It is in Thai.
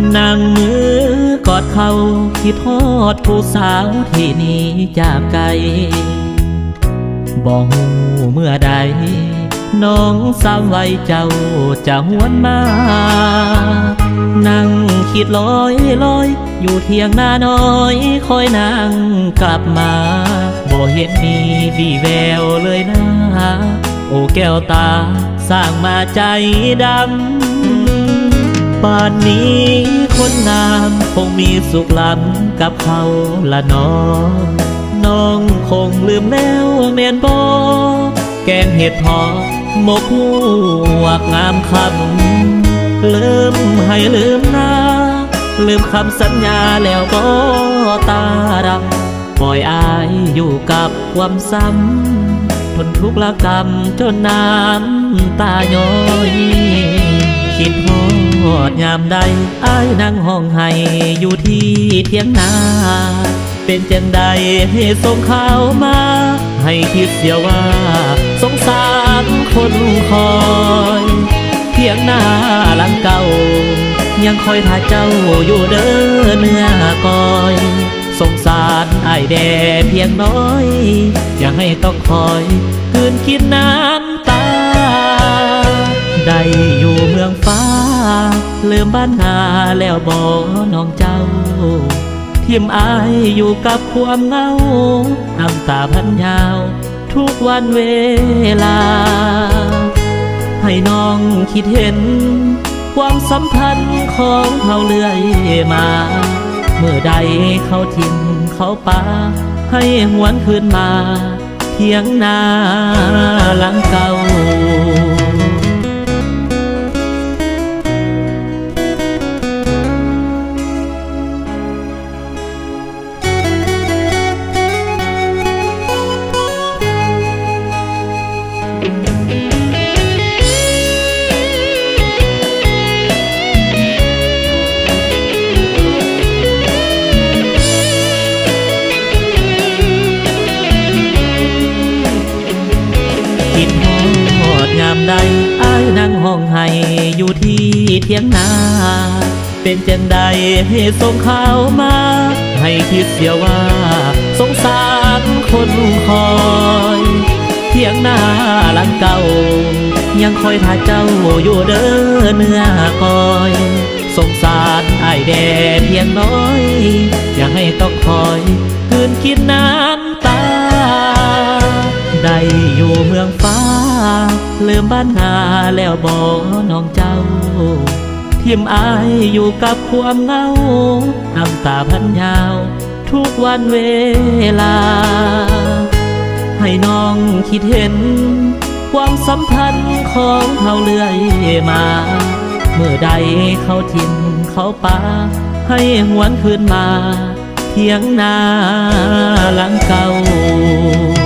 นั่งมือกอดเขาคิดทอดผู้สาวที่หนีจากไกลบอกเมื่อใดน้องสาวไว้เจ้าจะหวนมานั่งคิดลอยอยู่เที่ยงหน้าน้อยคอยนางกลับมาบ่เห็นมีวี่แววเลยนะโอ้แก้วตาสร้างมาใจดำป่านนี้คนงามคงมีสุขล้ำกับเขาละน้องคงลืมแล้วแม่นบ่แกงเห็ดหอมหมกหัวงามคำลืมให้ลืมหน้าลืมคำสัญญาแล้วบ่ตาดำปล่อยอายอยู่กับความซ้ำทนทุกข์ละกรรมจนน้ำตาย้อยคิดฮอดยามใดอายนั่งห้องไห้อยู่ที่เถียงนาเป็นจังใดให้ส่งข่าวมาให้คิดเสียว่าสงสารคนคอยเถียงนาหลังเก่ายังคอยท่าเจ้าอยู่เด้อเนื้อกอยสงสารอ้ายแด่เพียงน้อยอย่าให้ต้องคอยคืนคิดน้ำตาได้อยู่เมืองฟ้าลืมบ้านนาแล้วบ่น้องเจ้าทิมอายอยู่กับความเหงาน้ำตาพันยาวทุกวันเวลาให้น้องคิดเห็นความสัมพันธ์ของเขาเรื่อยมาเมื่อใดเขาทิ้งเขาป่าให้หวนคืนมาเทียงนาหลังเก่าคิดฮอดยามใดอ้ายนั่งห้องไห้อยู่ที่เถียงนาเป็นจังใดให้ส่งข่าวมาให้คิดเสียว่าสงสารคนคอยเถียงนาหลังเก่ายังคอยท่าเจ้าอยู่เด้อเนื้อกอยสงสารอ้ายแด่เพียงน้อยอย่าให้ต้องคอยคืนคิดน้ำตาได้อยู่เมืองฟ้าลืมบ้านนาแล้วบ่น้องเจ้าทิมอายอยู่กับความเหงาน้ำตาพันยาวทุกวันเวลาให้น้องคิดเห็นความสัมพันธ์ของเขาเรื่อยมาเมื่อใดเขาทิ้งเขาป่าให้หวนคืนมาเทียงนาหลังเก่า